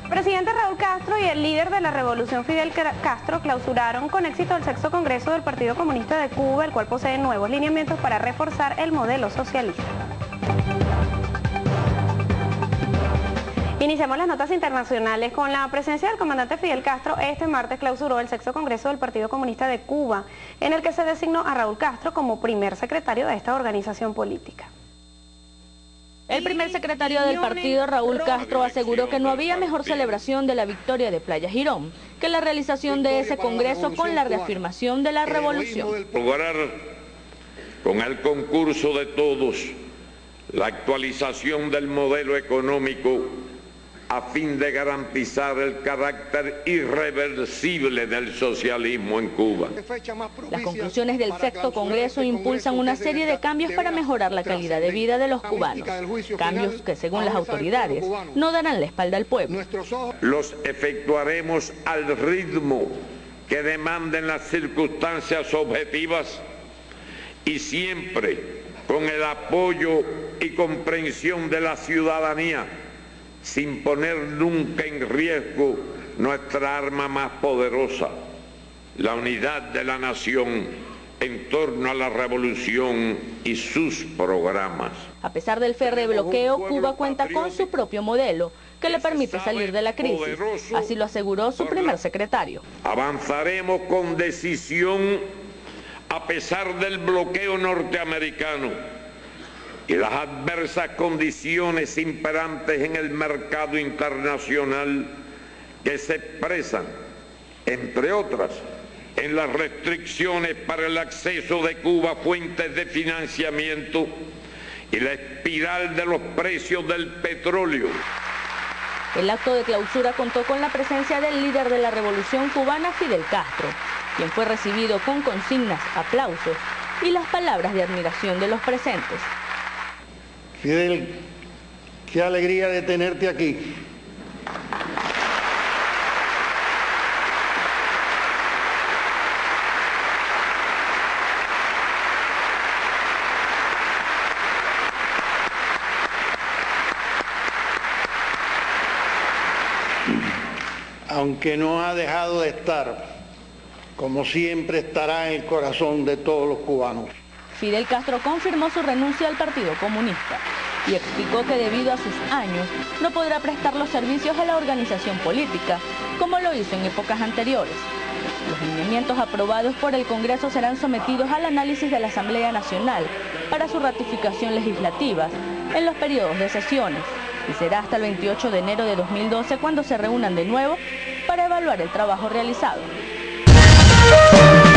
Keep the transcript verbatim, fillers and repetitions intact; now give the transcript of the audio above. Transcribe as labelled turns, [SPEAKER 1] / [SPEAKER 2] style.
[SPEAKER 1] El presidente Raúl Castro y el líder de la revolución Fidel Castro clausuraron con éxito el sexto congreso del Partido Comunista de Cuba, el cual posee nuevos lineamientos para reforzar el modelo socialista. Iniciamos las notas internacionales con la presencia del comandante Fidel Castro. Este martes clausuró el sexto congreso del Partido Comunista de Cuba, en el que se designó a Raúl Castro como primer secretario de esta organización política.
[SPEAKER 2] El primer secretario del partido, Raúl Castro, aseguró que no había mejor celebración de la victoria de Playa Girón que la realización de ese congreso con la reafirmación de la revolución.
[SPEAKER 3] Lograr con el concurso de todos la actualización del modelo económico a fin de garantizar el carácter irreversible del socialismo en Cuba.
[SPEAKER 2] Las conclusiones del sexto congreso impulsan una serie de cambios para mejorar la calidad de vida de los cubanos, cambios que según las autoridades no darán la espalda al pueblo.
[SPEAKER 3] Los efectuaremos al ritmo que demanden las circunstancias objetivas y siempre con el apoyo y comprensión de la ciudadanía, sin poner nunca en riesgo nuestra arma más poderosa, la unidad de la nación en torno a la revolución y sus programas.
[SPEAKER 2] A pesar del férreo bloqueo, Cuba cuenta con su propio modelo que le permite salir de la crisis. Así lo aseguró su primer secretario.
[SPEAKER 3] Avanzaremos con decisión a pesar del bloqueo norteamericano y las adversas condiciones imperantes en el mercado internacional que se expresan, entre otras, en las restricciones para el acceso de Cuba a fuentes de financiamiento y la espiral de los precios del petróleo.
[SPEAKER 2] El acto de clausura contó con la presencia del líder de la revolución cubana, Fidel Castro, quien fue recibido con consignas, aplausos y las palabras de admiración de los presentes.
[SPEAKER 4] Fidel, qué alegría de tenerte aquí. Aunque no ha dejado de estar, como siempre estará en el corazón de todos los cubanos.
[SPEAKER 2] Fidel Castro confirmó su renuncia al Partido Comunista y explicó que debido a sus años no podrá prestar los servicios a la organización política, como lo hizo en épocas anteriores. Los lineamientos aprobados por el Congreso serán sometidos al análisis de la Asamblea Nacional para su ratificación legislativa en los periodos de sesiones, y será hasta el veintiocho de enero de dos mil doce cuando se reúnan de nuevo para evaluar el trabajo realizado.